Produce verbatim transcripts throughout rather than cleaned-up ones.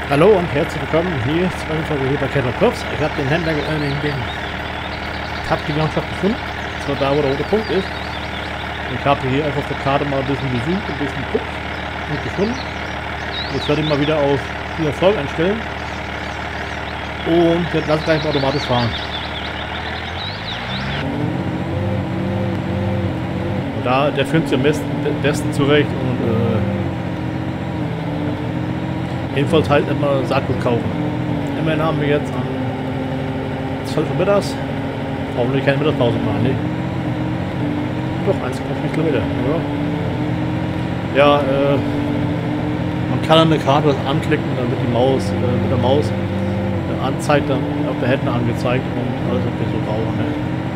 Hallo und herzlich willkommen hier, hier bei Keller Crops. Ich habe den Händler, äh, den, den Tab die Landschaft gefunden, zwar da, wo der rote Punkt ist. Ich habe hier einfach auf der Karte mal ein bisschen gesucht, ein bisschen geguckt und gefunden. Jetzt werde ich mal wieder auf viel Erfolg einstellen und jetzt lasse ich gleich mal automatisch fahren. Und da, der findet sich am besten, besten zurecht und äh, jedenfalls halt immer Saatgut kaufen. Immerhin haben wir jetzt am zwölf Uhr mittags, hoffentlich keine Mittagspause machen, ne? Doch, eins Komma fünf Kilometer, oder? Ja, äh, man kann an der Karte das anklicken, dann wird die Maus, äh, mit der Maus äh, anzeigt, dann auf der Händen angezeigt und alles wird so grau, ne?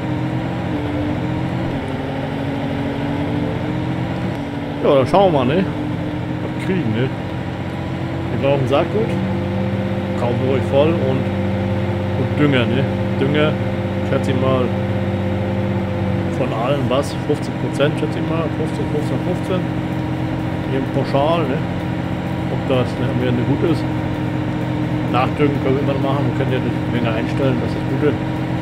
Ja, dann schauen wir mal, ne? Was wir kriegen, ne? Wir brauchen Saatgut, kaufen wir ruhig voll und, und Dünger, ne? Dünger, schätze ich mal, von allen was, fünfzehn Prozent, schätze ich mal, fünfzehn, fünfzehn, fünfzehn. Hier im Pauschal, ne? Ob das ne, am Ende gut ist. Nachdüngen können wir immer noch machen, wir können ja die Menge einstellen, das ist das Gute.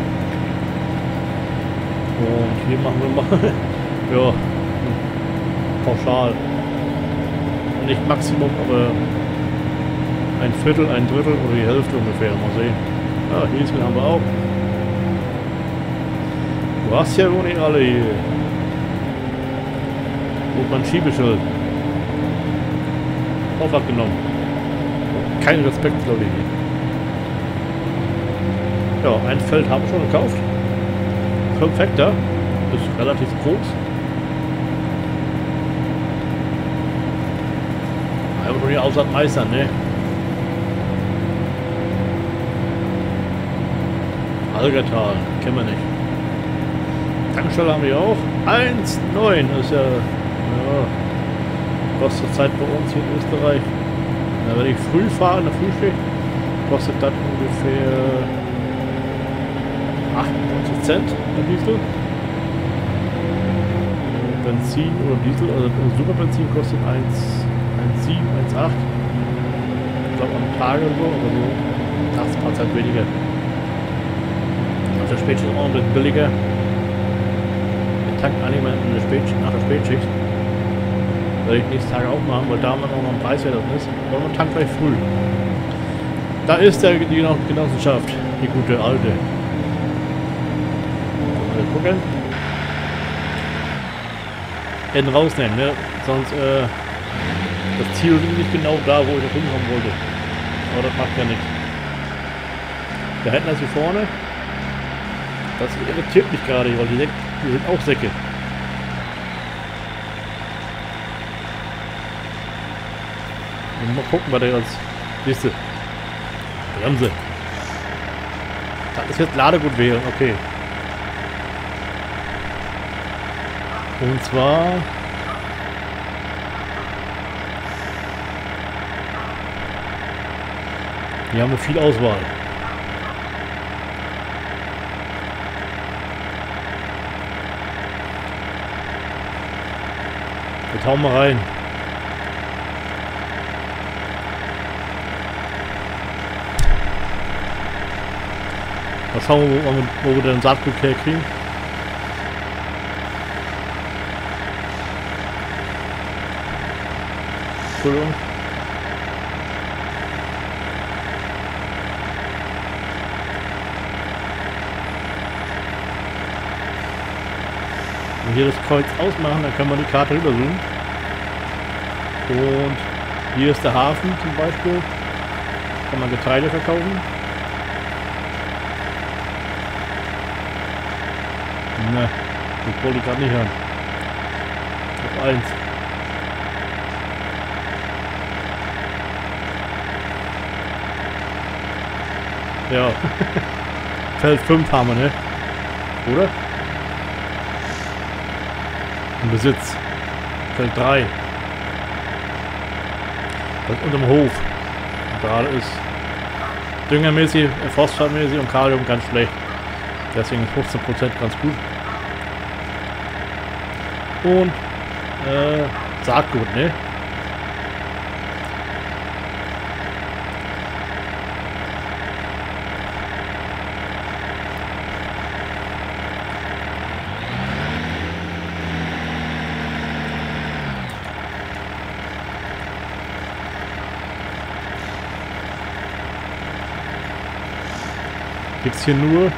Und hier machen wir mal, ja, pauschal. Nicht Maximum, aber ein Viertel, ein Drittel oder die Hälfte ungefähr. Mal sehen. Ja, Häschen haben wir auch. Du hast ja wohl nicht alle hier. Und mein Schiebeschild. Auch abgenommen. Kein Respekt, glaube ich. Ja, ein Feld haben wir schon gekauft. fünf Hektar. Ist relativ groß. Aber nur die Aussaat meistern, ne? Algertal, kennen wir nicht. Tankstelle haben wir auch. eins Komma neun ist ja, ja, kostet Zeit bei uns hier in Österreich. Na, wenn ich früh fahre, in der Frühschicht, kostet das ungefähr achtundneunzig Cent der Diesel. Benzin oder Diesel, also Superbenzin kostet eins Komma sieben, eins Komma acht. Ich glaube am Tag oder so, aber so achtzig Prozent weniger. Der Spätschicht ist auch ein bisschen billiger. Wir tanken eigentlich mal in der Spätschicht, nach der Spätschicht. Werde ich nächsten Tag auch machen, weil da man auch noch ein Preiswert ist. Aber man tankt gleich früh. Da ist der, die Genossenschaft, die gute alte. Mal gucken. Hätten rausnehmen, ne? Sonst, äh, das Ziel liegt nicht genau da, wo ich noch hinkommen wollte. Aber das macht ja nichts. Der Händler ist hier vorne. Das irritiert mich gerade, weil die, die sind auch Säcke. Und mal gucken, was der jetzt. Siehst du? Bremse. Das ist jetzt Ladegut wählen, okay. Und zwar. Hier haben wir viel Auswahl. Jetzt hauen wir rein. Mal schauen wir, wo, wo wir den Saatgut herkriegen. Entschuldigung. Und hier das Kreuz ausmachen, dann kann man die Karte rüberzoomen. Und hier ist der Hafen zum Beispiel. Kann man Getreide verkaufen. Ne, das wollte ich gerade nicht hören. Auf eins. Ja. Feld fünf haben wir, ne? Oder? Im Besitz. Feld drei. Das ist unterm Hof. Und gerade ist düngermäßig, phosphatmäßig und Kalium ganz schlecht. Deswegen ist fünfzehn Prozent ganz gut. Und äh, Saatgut, ne? Gibt's hier nur...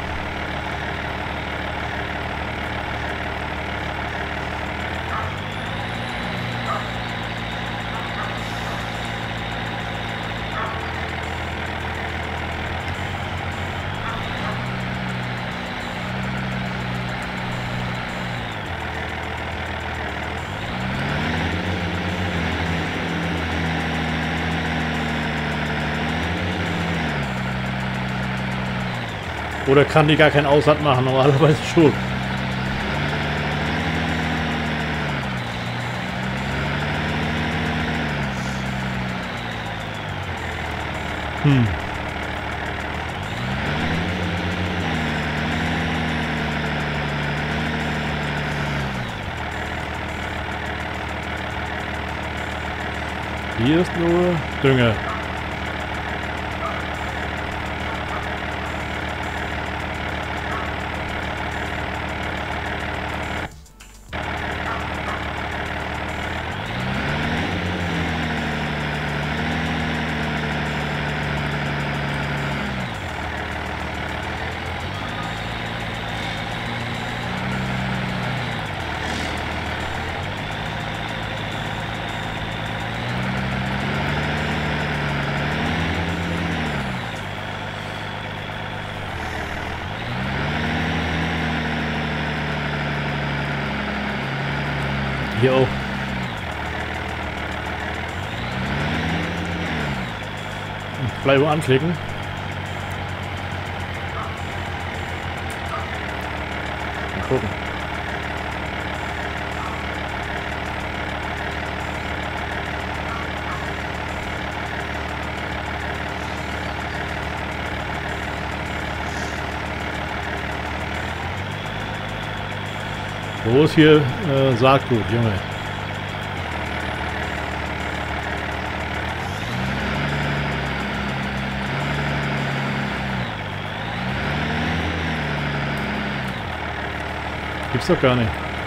Oder kann die gar keinen Ausland machen? Normalerweise schon. Hm. Hier ist nur Dünger. Hier auch. Bleibe anklicken. Mal gucken. Wo ist hier äh, Saatgut, Junge? Gibt's doch gar nicht.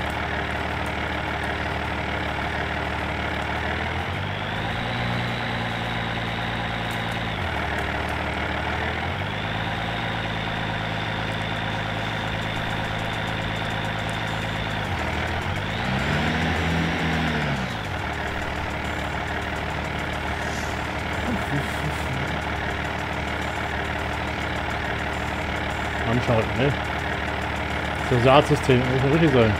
Anschalten, ne? Das Saatsystem muss ja richtig sein.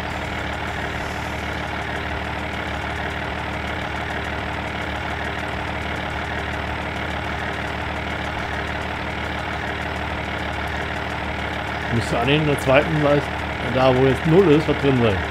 Müsste an in der zweiten Leiste, da wo jetzt null ist, was drin sein.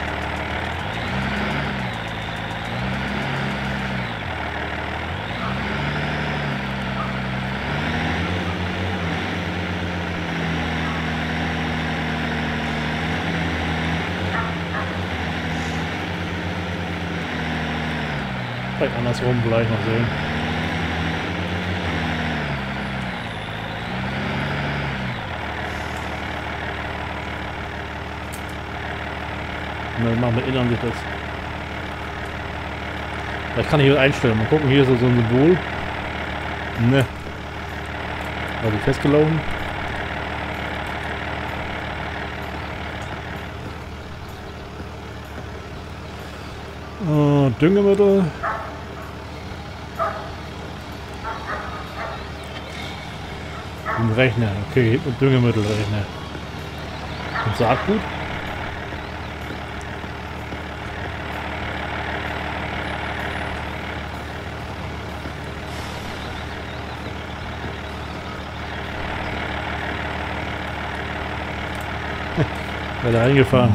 Vielleicht andersrum gleich noch sehen. Dann machen wir innern sich das. Vielleicht kann ich hier einstellen. Mal gucken, hier ist so ein Symbol. Ne. War die festgelaufen? Uh, Düngemittel. Im Rechner. Okay, und Düngemittelrechner. Und Saatgut. Wäre da reingefahren.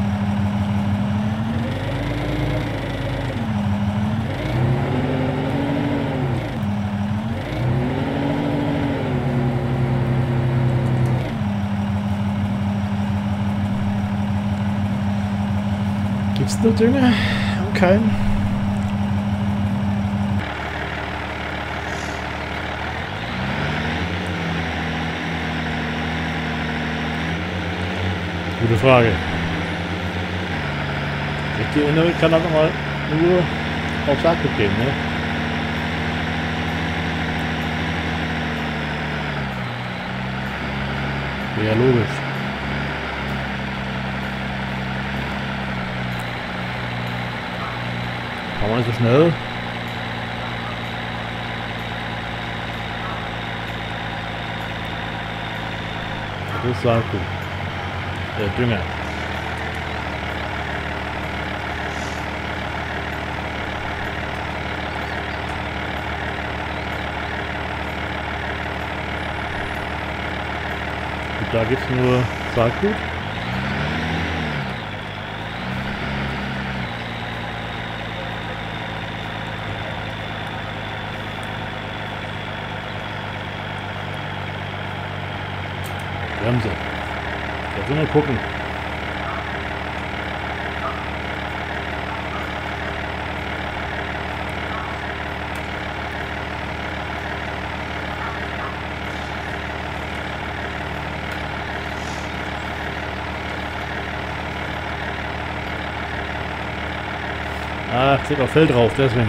Gibt's nur Dünger? Und keinen? Gute Frage. Ich erinnere, kann das nochmal nur auf Saatgut gehen, ne? Ja, logisch. Fahren wir nicht so schnell. Das ist Saatgut. Der Dünger. Und da gibt es nur Saatgut. Bremse. Jetzt mal gucken. Ah, steht auf Feld drauf, deswegen.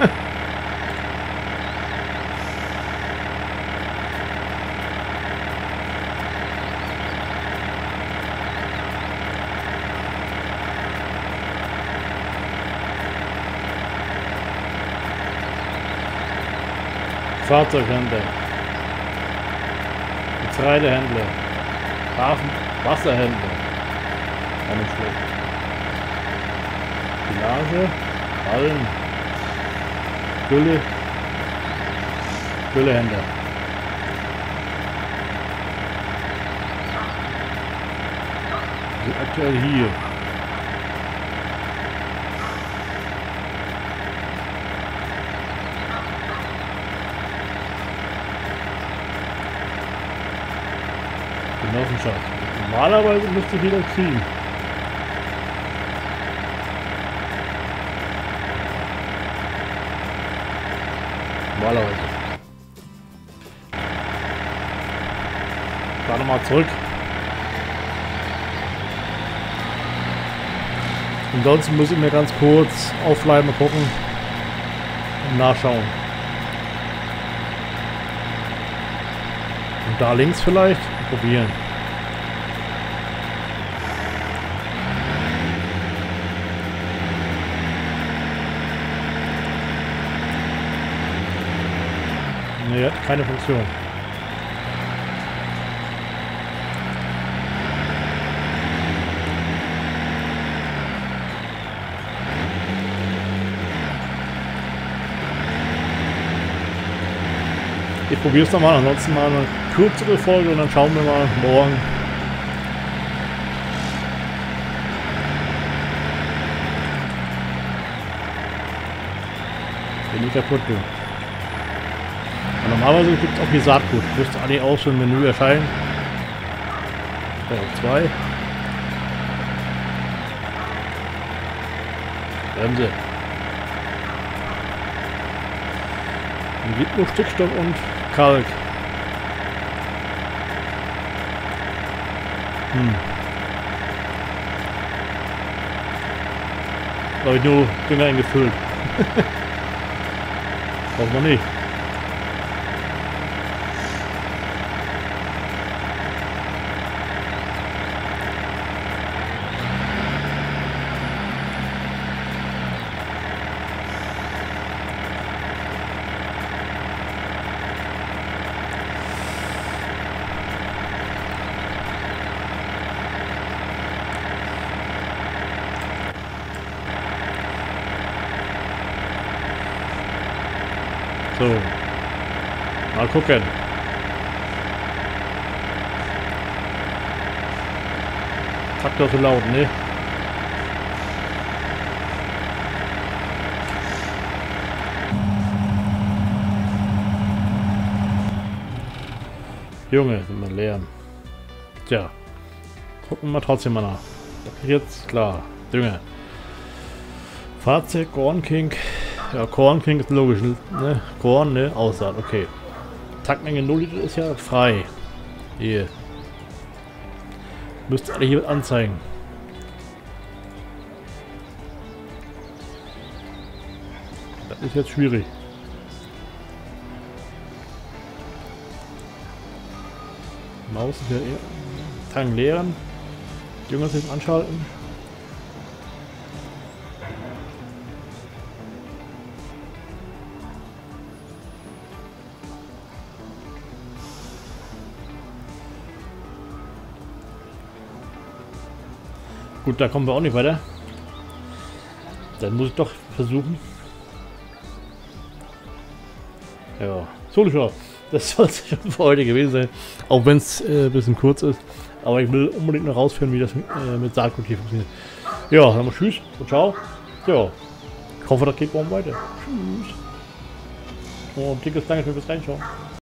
Fahrzeughändler, Getreidehändler, Hafen, Wasserhändler, auch nicht schlecht. Silage, Ballen, Gülle, Güllehändler. Wir sind aktuell hier. Genossenschaft. Normalerweise müsste ich wieder kriegen. Normalerweise. Da nochmal zurück. Ansonsten muss ich mir ganz kurz aufbleiben und gucken und nachschauen. Und da links vielleicht probieren. Ne, hat keine Funktion. Ich probiere es nochmal, ansonsten mal eine kürzere Folge und dann schauen wir mal morgen. Bin ich kaputt, du. Und normalerweise gibt es auch hier Saatgut. Müsste eigentlich auch so ein Menü erscheinen. Ja, zwei. Bremse. Hier gibt nur Stickstoff und Kalk. Hm. Da habe ich nur Dünger eingefüllt. Braucht man nicht. So, mal gucken. Traktor zu laut, ne? Junge, sind wir leer. Tja, gucken wir trotzdem mal nach. Jetzt klar, Dünger. Fahrzeug, Corn King. Ja, Corn King ist logisch, ne? Korn, ne? Aussaat, okay. Tankmenge null Liter ist ja frei. Hier. Müsste alle hier anzeigen. Das ist jetzt schwierig. Maus ist ja eher... Tank leeren. Düngersystem anschalten. Gut, da kommen wir auch nicht weiter. Dann muss ich doch versuchen. Ja, so schon. Das soll es schon für heute gewesen sein. Auch wenn es äh, ein bisschen kurz ist. Aber ich will unbedingt noch rausfinden, wie das äh, mit Saatgut hier funktioniert. Ja, dann mal tschüss und ciao. Ja, ich hoffe, das geht morgen weiter. Tschüss. Und dickes Dankeschön fürs Reinschauen.